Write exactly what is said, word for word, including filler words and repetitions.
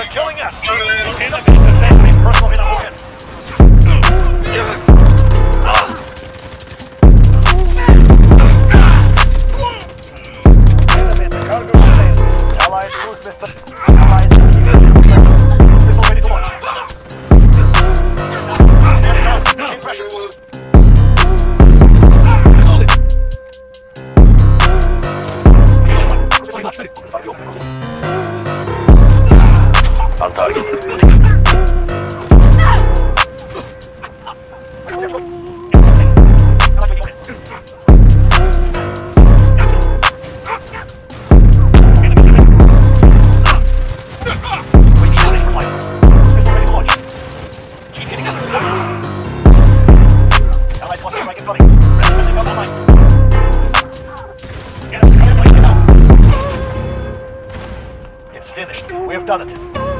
Killing us. Enemy defending personal in our end. Allied cruise missile. Allied missile ready to launch. Keep pressure. On target. It's finished. We have done it.